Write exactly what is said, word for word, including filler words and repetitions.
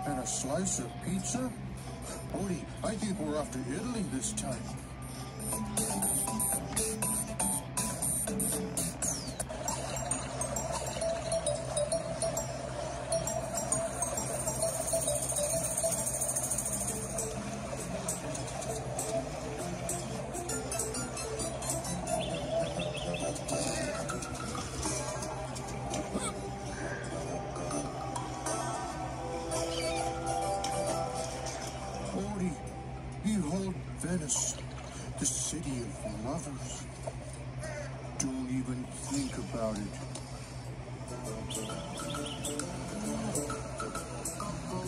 And a slice of pizza? Odie, I think we're off to Italy this time. Behold Venice, the city of lovers. Don't even think about it.